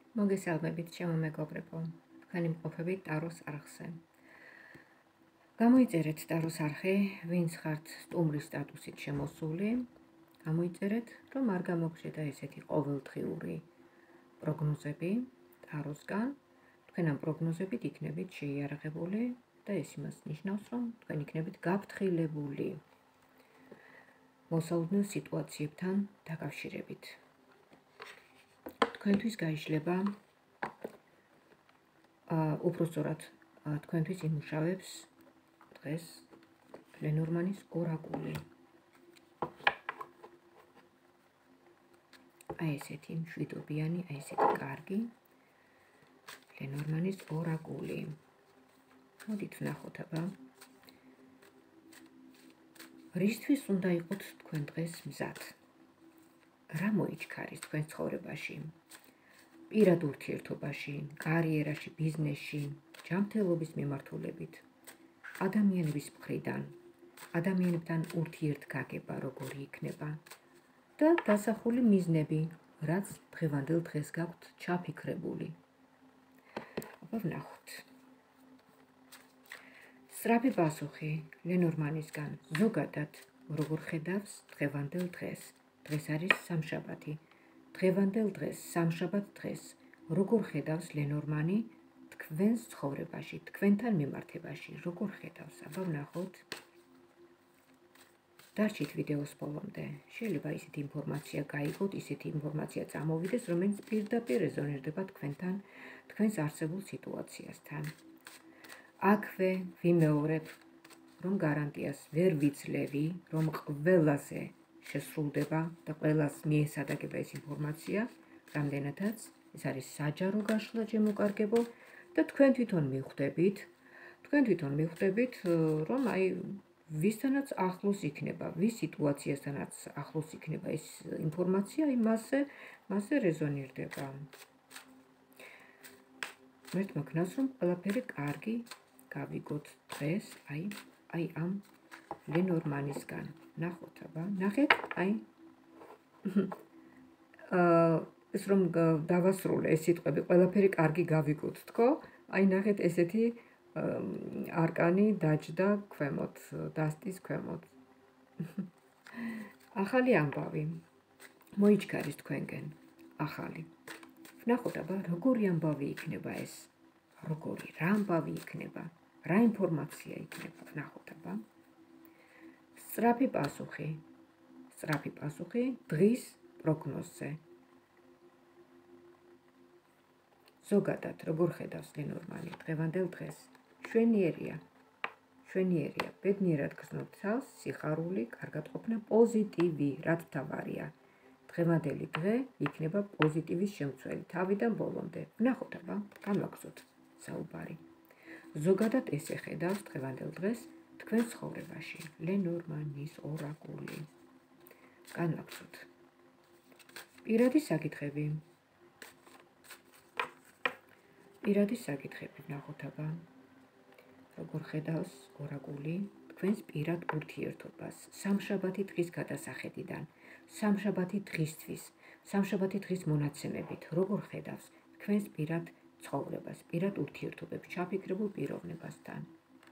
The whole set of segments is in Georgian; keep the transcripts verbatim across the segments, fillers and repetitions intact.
მოგესალმებით, ჩემო მეგობრებო, თქვენი მყოფებით ტაროს არხზე. გამოიწერეთ ტაროს არხი, ვინც ხართ სტუმრის სტატუსით შემოსული, გამოიწერეთ, რომ არ გამოგშედა ესეთი ყოველდღიური პროგნოზები ტაროსგან, თქვენ ამ პროგნოზებით იქნებით შეიარაღებული და ეს იმას ნიშნავს, რომ თქვენ იქნებით გაფრთხილებული მოსაუდნელ სიტუაციებთან დაკავშირებით. თქვენთვის გაიშლება უпростоრად თქვენთვის იმუშავებს დღეს ლენორმანის ორაკული. აი ესეთი მშვიდობიანი, აი ესეთი კარგი ლენორმანის ორაკული. მოდით ვნახოთ აბა. რისთვის უნდა იყოთ თქვენ დღეს მზად? რა მოიჩქარის თქვენ ცხოვრებაში? პირად ურთიერთობაში, კარიერაში, ბიზნესში, ჯანმრთელობის მიმართულებით, ადამიანების მხრიდან, ადამიანებთან ურთიერთგაგება როგორი იქნება და დასახული მიზნები, რაც დღევანდელ დღეს გაქვთ ჩაფიქრებული. აბა ვნახოთ. სწრაფი პასუხი ლენორმანისგან ზოგადად როგორ ხედავს დღევანდელ დღეს? დღეს არის სამშაბათი. დღევანდელ დღეს, სამშაბათ დღეს, როგორ ხედავს ლენორმანი თქვენს ცხოვრებაში, თქვენთან მიმართებაში, როგორ ხედავს? აბა ვნახოთ. დარჩით ვიდეოს ბოლომდე. შეიძლება ისეთი ინფორმაცია გაიგოთ, ისეთი ინფორმაცია წამოვიდეს, რომელიც პირდაპირ რეზონირდება თქვენთან, თქვენს არსებულ სიტუაციასთან. აქვე ვიმეორებ, რომ გარანტიას ვერ ვიძლევი, რომ ყველაზე შესრულდება და ყველას მიესადაგება ეს ინფორმაცია, რამდენადაც ეს არის საჯარო გაშლა ჩემო და თქვენ თვითონ მიხვდებით, თქვენ თვითონ მიხვდებით, რომ აი ვისთანაც ახლოს იქნება, ვის სიტუაციასთანაც ახლოს იქნება ეს ინფორმაცია, აი მასზე, მასზე რეზონირდება. მერტმა გნას, რომ ყველაფერი კარგი გავიგოთ დღეს, აი, აი ამ ლენორმანისგან. ნახოთ აბა, ნახეთ, აი ეს რომ დავასრულე ეს სიტყვები, ყველაფერი კარგი გავიგოთ, თქო? აი ნახეთ ესეთი არკანი დაჯდა ქვემოთ, დასტის ქვემოთ. ახალი ამბავი მოიჩქარის თქვენგენ, ახალი. ვნახოთ აბა, როგორი ამბავი იქნება ეს? როგორი, რა ამბავი იქნება? რა ინფორმაცია იქნება? ვნახოთ აბა. სწრაფი პასუხი, სწრაფი პასუხი დღის პროგნოზზე. ზოგადად, როგორ ხედავს ლენორმანი დღევანდელ დღეს? შვენიერია, შვენიერია, ბედნიერად გრძნობ თავს, სიხარული, კარგად ყოფნა, პოზიტივი, რაც მთავარია. დღევანდელი დღე იქნება პოზიტივის შემცველი, თავიდან ბოლომდე. ვნახოთ აბა, განვაგრძოთ საუბარი. ზოგადად ესე ხედავს დღევანდელ დღეს თქვენ ცხოვრებაში, ლენორმანის ორაკული. განვაგრძოთ. პირადი საკითხები. პირადი საკითხები ვნახოთ აბა. როგორ ხედავს ორაკული თქვენს პირად ურთიერთობას, სამშაბათი დღის გადასახედიდან, სამშაბათი დღისთვის, სამშაბათი დღის მონაცემებით, როგორ ხედავს თქვენს პირად ცხოვრებას, პირად ურთიერთობებს, ჩაფიქრებულ პიროვნებასთან.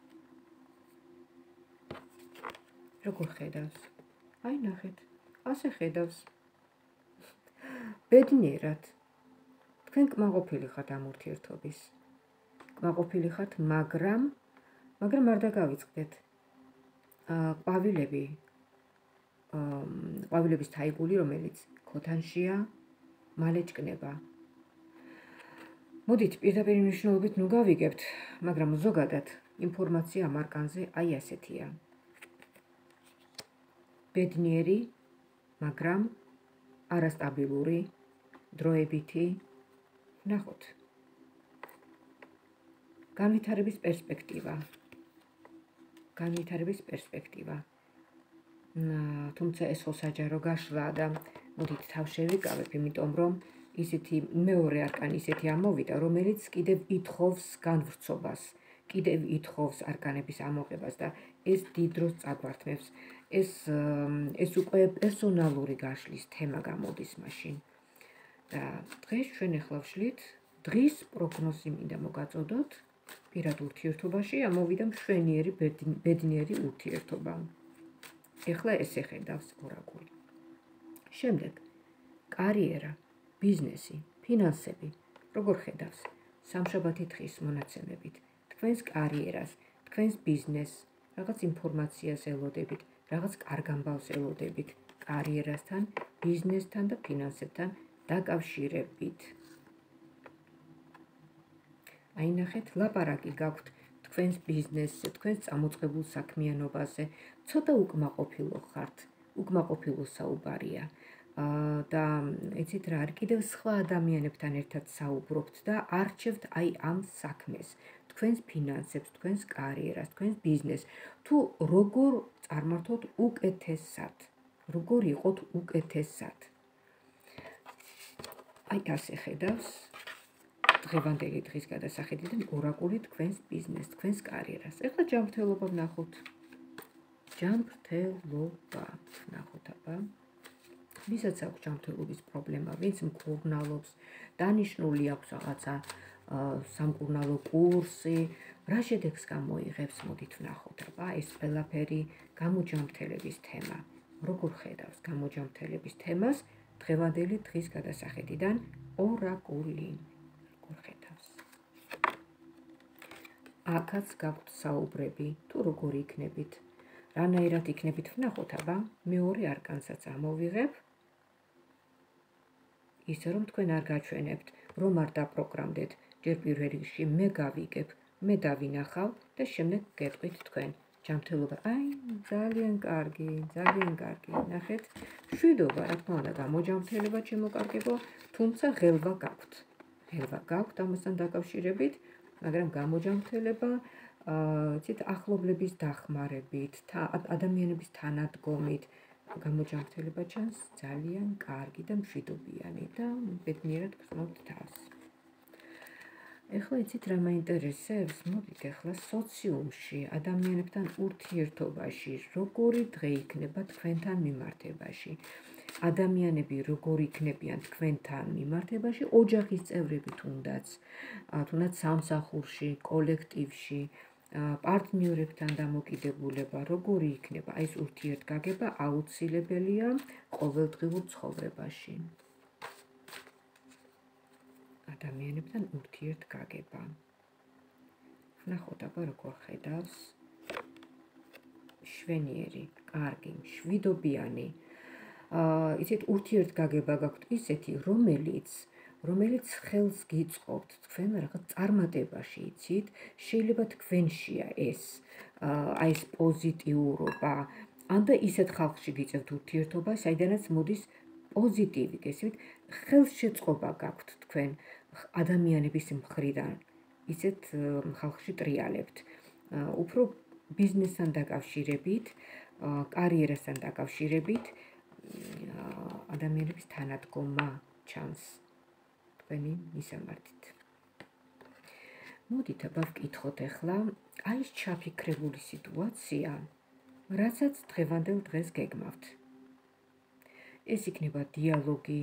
როგორ ხედავს? აი ნახეთ, ასე ხედავს. ბედნიერად. თქვენ კმაყოფილი ხართ ამ ურთიერთობის. კმაყოფილი ხართ, მაგრამ მაგრამ არ დაგავიწყდეთ. ყვავილები, ყვავილების თაიგული, რომელიც ქოთანშია, მალე ჭკნება. მოდით პირდაპირ მნიშვნელობით ნუ გავიგებთ, მაგრამ ზოგადად ინფორმაცია ამ არკანზე აი ასეთია. ბედნიერი, მაგრამ არასტაბილური, დროებითი. ვნახოთ. განვითარების პერსპექტივა. განვითარების პერსპექტივა. თუმცა ეს ხო საჯარო გაშლაა და მოდით თავ შევიკავებ, იმიტომ რომ ისეთი მეორე არკანი ისეთი ამოვიდა, რომელიც კიდევ ითხოვს განვრცობას, კიდევ ითხოვს არკანების ამოღებას და ეს დიდ დროს წაგვართმევს. ეს ეს უკვე პერსონალური გაშლის თემა გამოდის მაშინ. და დღეს ჩვენ ახლა ვშლით დღის პროგნოზი მინდა მოგაწოდოთ პირად ურთიერთობაში ამოვიდა მშვენიერი ბედნიერი ურთიერთობა. ეხლა ესე ხედავს ორაკული. შემდეგ კარიერა, ბიზნესი, ფინანსები, როგორ ხედავს სამშაბათი დღის მონაცემებით თქვენს კარიერას, თქვენს ბიზნესს, რაღაც ინფორმაციას ელოდებით, რაღაც კარგ ამბავს ელოდებით კარიერასთან, ბიზნესთან და ფინანსებთან დაკავშირებით. აი ნახეთ, ლაპარაკი გაქვთ თქვენს ბიზნესზე, თქვენს წამოწყებულ საქმიანობაზე, ცოტა უკმაყოფილო ხართ, უკმაყოფილო საუბარია. და იცით რა არის, კიდევ სხვა ადამიანებთან ერთად საუბრობთ და არჩევთ აი ამ საქმეს, თქვენს ფინანსებს, თქვენს კარიერას, თქვენს ბიზნესს, თუ როგორ წარმართოთ უკეთესად, როგორ იყოთ უკეთესად. აი ასე ხედავს დღევანდელი დღის გადასახედიდან ორაკული თქვენს ბიზნესს, თქვენს კარიერას. ეხლა ჯანმრთელობა ვნახოთ. ჯანმრთელობა ვნახოთ აბა. ვისაც აქვს ჯანმრთელობის პრობლემა, ვინც მკურნალობს, დანიშნული აქვს რაღაცა სამკურნალო კურსი, რა შედეგს გამოიღებს, მოდით ვნახოთ აბა, ეს ყველაფერი გამოჯანმრთელების თემა. როგორ ხედავს გამოჯანმრთელების თემას დღევანდელი დღის გადასახედიდან ორაკული. როგორ ხედავს? აქაც გაქვთ საუბრები, თუ როგორ იქნებით, რანაირად იქნებით ვნახოთ აბა, მეორე არკანსაც ამოვიღებ. ისე რომ თქვენ არ გაჩვენებთ, რომ არ დაპროგრამდეთ, ჯერ პირველ რიგში მე გავიგებ, მე დავინახავ და შემდეგ გეტყვით თქვენ. ჯანმრთელობა, აი, ძალიან კარგი, ძალიან კარგი. ნახეთ, მშვიდობა, რა თქმა უნდა, გამოჯანმრთელება შემოკარგებო, თუმცა ღელვა გაქვთ. ღელვა გაქვთ ამასთან დაკავშირებით, მაგრამ გამოჯანმრთელება, იცით, ახლობლების დახმარებით, ადამიანების თანადგომით, გამოჯანმრთელება ჩანს ძალიან კარგი და მშვიდობიანი და ბედნიერად გრძნობთ თავს. ეხლა იცით რა მაინტერესებს? მოდით ეხლა სოციუმში, ადამიანებთან ურთიერთობაში, როგორი დღე იქნება თქვენთან მიმართებაში. ადამიანები როგორ იქნებიან თქვენთან მიმართებაში, ოჯახის წევრები თუნდაც, თუნდაც სამსახურში, კოლექტივში, პარტნიორებთან დამოკიდებულება, როგორი იქნება, აი ეს ურთიერთგაგება აუცილებელია ყოველდღიურ ცხოვრებაში. ადამიანებთან ურთიერთგაგება. ვნახოთ აბა როგორ ხედავს. შვენიერი, კარგი, მშვიდობიანი. იცით, ურთიერთგაგება გაქვთ ისეთი, რომელიც რომელიც ხელს გიწყობთ თქვენ რაღაც წარმატებაში, იცით, შეიძლება თქვენშია ეს, აი ეს პოზიტიურობა, ან და ისეთ ხალხში გიწევთ ურთიერთობა, საიდანაც მოდის პოზიტივი, გესმით, ხელშეწყობა გაქვთ თქვენ ადამიანების მხრიდან, ისეთ ხალხში ტრიალებთ. უფრო ბიზნესთან დაკავშირებით, კარიერასთან დაკავშირებით, ადამიანების თანადგომა ჩანს თქვენი მისამართით. მოდით აბა ვკითხოთ ახლა, აი ეს ჩაფიქრებული სიტუაცია, რაცაც დღევანდელ დღეს გეგმავთ. ეს იქნება დიალოგი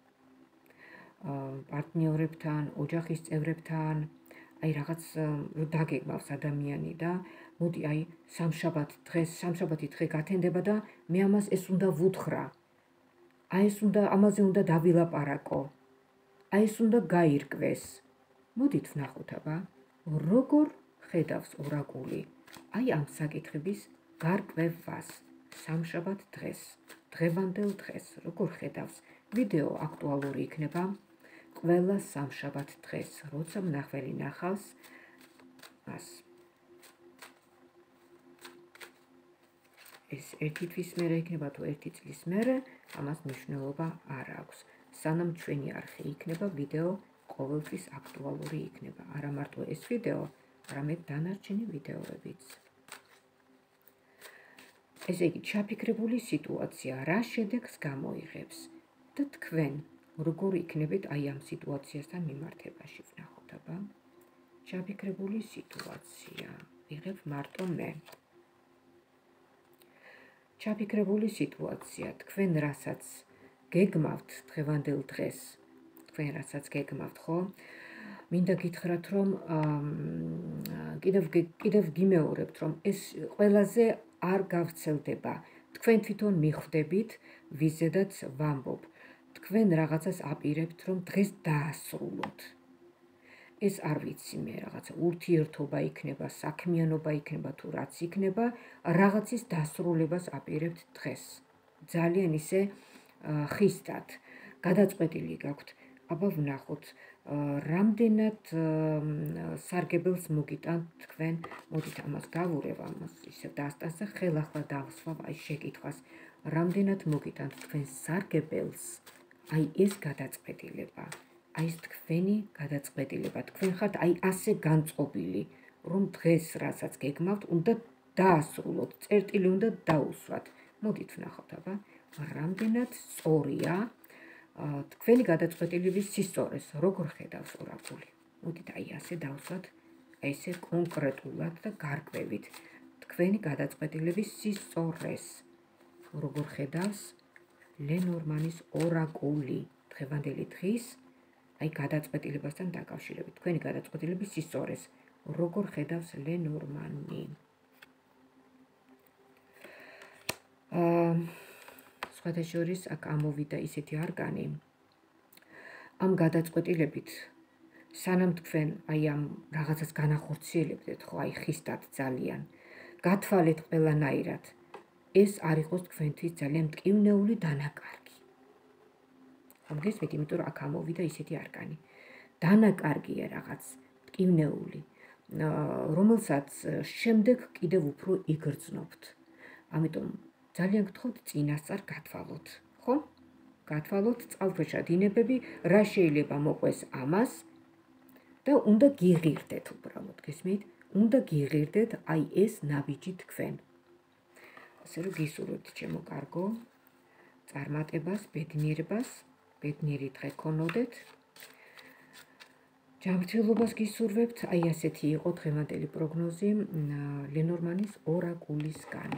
პარტნიორებთან, ოჯახის წევრებთან, აი რაღაც დაგეგმავს ადამიანი და მოდი აი სამშაბათ დღეს, სამშაბათი დღე გათენდება და მე ამას ეს უნდა ვუთხრა. აი ეს უნდა, ამაზე უნდა დავილაპარაკო. აი ეს უნდა გაირკვეს. მოდით ვნახოთ აბა, როგორ ხედავს ორაკული აი ამ საკითხების გარკვევას სამშაბათ დღეს, დღევანდელ დღეს, როგორ ხედავს. ვიდეო აქტუალური იქნება ყველა სამშაბათ დღეს, როცა მნახველი ნახავს მას. ეს ერთი თვის მერე იქნება თუ ერთი წლის მერე, ამას მნიშვნელობა არ აქვს. სანამ ჩვენი არხი იქნება, ვიდეო ყოველთვის აქტუალური იქნება. არა მარტო ეს ვიდეო, არამედ დანარჩენი ვიდეოებიც. ესე იგი, ჩაფიქრებული სიტუაცია, რა შედეგს გამოიღებს და თქვენ როგორ იქნებით აი ამ სიტუაციასთან მიმართებაში. ვნახოთ აბა. ჩაფიქრებული სიტუაცია, ვიღებ მარტო მე. ჩაფიქრებული სიტუაცია, თქვენ რასაც გეგმავთ დღევანდელ დღეს, თქვენ რასაც გეგმავთ, ხო? მინდა გითხრათ, რომ კიდევ კიდევ გიმეორებთ, რომ ეს ყველაზე არ გავრცელდება. თქვენ თვითონ მიხვდებით, ვიზედაც ვამბობ. თქვენ რაღაცას აპირებთ, რომ დღეს დაასრულოთ. ეს არ ვიცი მე, რაღაცა ურთიერთობა იქნება, საქმიანობა იქნება თუ რაც იქნება, რაღაცის დასრულებას აპირებთ დღეს. ძალიან ისე ხისტად, გადაწყვეტილი გაქვთ. აბა ვნახოთ, რამდენად სარგებელს მოგიტანთ თქვენ, მოდით ამას გავურევ, ამას ისევ დასტანსა, ხელახლა დავსვავ აი შეკითხვას, რამდენად მოგიტანთ თქვენ სარგებელს, აი ეს გადაწყვეტილება, აი ეს თქვენი გადაწყვეტილება, თქვენ ხართ აი ასე განწყობილი, რომ დღეს რასაც გეგმავთ, უნდა დაასრულოთ, წერტილი უნდა დაუსვათ. მოდით ვნახოთ, აბა, რამდენად სწორია თქვენი გადაწყვეტილების სისწორეს, როგორ ხედავს ორაკული. მოდით აი ასე დავსვათ, ესე კონკრეტულად და გარკვევით თქვენი გადაწყვეტილების სისწორეს. როგორ ხედავს ლენორმანის ორაკული დღევანდელი დღის აი გადაწყვეტილებასთან დაკავშირებით. თქვენი გადაწყვეტილების სისწორეს, როგორ ხედავს ლენორმანი. აა სხვათა შორის აქ ამოვიდა ისეთი არგანი. ამ გადაწყვეტილებით სანამ თქვენ აი ამ რაღაცას განახორციელებდეთ, ხო, აი ხისტად ძალიან, გათვალეთ ყველანაირად, ეს არ იყოს თქვენთვის ძალიან მტკივნეული დანაკარგი. ხომ გესმით, იმიტომ რომ აქ ამოვიდა ისეთი არგანი. დანაკარგია რაღაც მტკივნეული, რომელსაც შემდეგ კიდევ უფრო იგრძნობთ. ამიტომ ძალიან გთხოვთ წინასწარ გათვალოთ, ხო? გათვალოთ წყალქვეშა დინებები, რა შეიძლება მოყვეს ამას და უნდა გიღირდეთ უბრალოდ, გესმით? უნდა გიღირდეთ აი ეს ნაბიჯი თქვენ. ასე რომ გისურვებთ ჩემო კარგო, წარმატებას, ბედნიერებას, ბედნიერი დღე გქონოდეთ. ჯანმრთელობას გისურვებთ, აი ასეთი იყო დღევანდელი პროგნოზი ლენორმანის ორაკულისგან.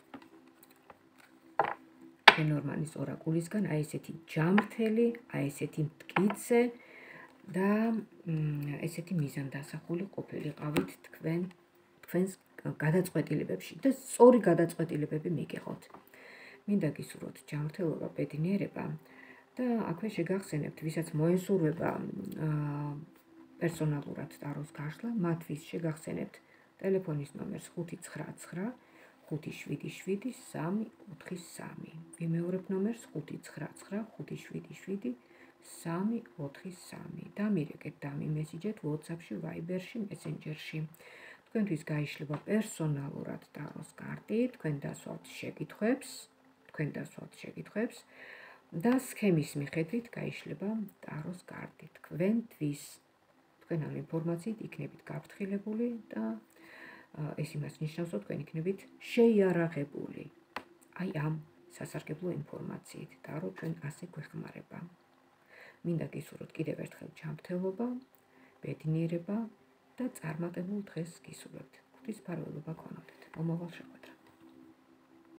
ლენორმანის ორაკულისგან, აი ესეთი ჯანმრთელი, აი ესეთი მტკიცე და ესეთი მიზანდასახული ყოფილიყავით თქვენ თქვენს გადაწყვეტილებებში და სწორი გადაწყვეტილებები მიგიღოთ. მინდა გისურვოთ ჯანმრთელობა, ბედნიერება და აქვე შეგახსენებთ, ვისაც მოესურვება პერსონალურად ტაროს გაშლა, მათთვის შეგახსენებთ ტელეფონის ნომერს ხუთი ცხრა ცხრა ხუთი შვიდი შვიდი სამი ოთხი სამი. ვიმეორებ ნომერს ხუთი ცხრა ცხრა ხუთი შვიდი შვიდი სამი ოთხი სამი. დამირეკეთ და მიმესიჯეთ WhatsApp-ში, Viber-ში, Messenger-ში. თქვენთვის გაიშლება პერსონალურად ტაროს კარტი, თქვენ დასვათ შეკითხვებს, თქვენ დასვათ შეკითხვებს და სქემის მიხედვით გაიშლება ტაროს კარტი. თქვენთვის თქვენ ამ ინფორმაციით იქნებით გაფრთხილებული და ეს იმას ნიშნავს, რომ თქვენ იქნებით შეიარაღებული აი ამ სასარგებლო ინფორმაციით და რომ თქვენ ასე გვეხმარება. მინდა გისურვოთ კიდევ ერთხელ ჯანმრთელობა, ბედნიერება და წარმატებულ დღეს გისურვებთ. ღვთის მფარველობა გქონოდეთ. მომავალ შეხვედრამდე.